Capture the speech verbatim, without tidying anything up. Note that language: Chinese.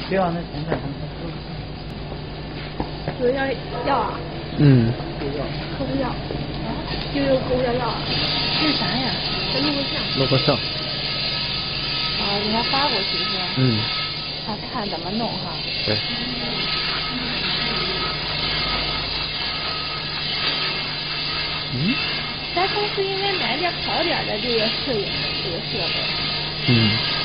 对啊，那现在他们说要要啊？ 嗯。 可不要，就有狗要要。 这是啥呀？ 这录个像。 录个像。 啊，给他发过去是吧？ 嗯。 他看怎么弄哈。 对。嗯。 咱公司应该买点好点的这个摄影这个设备。 嗯。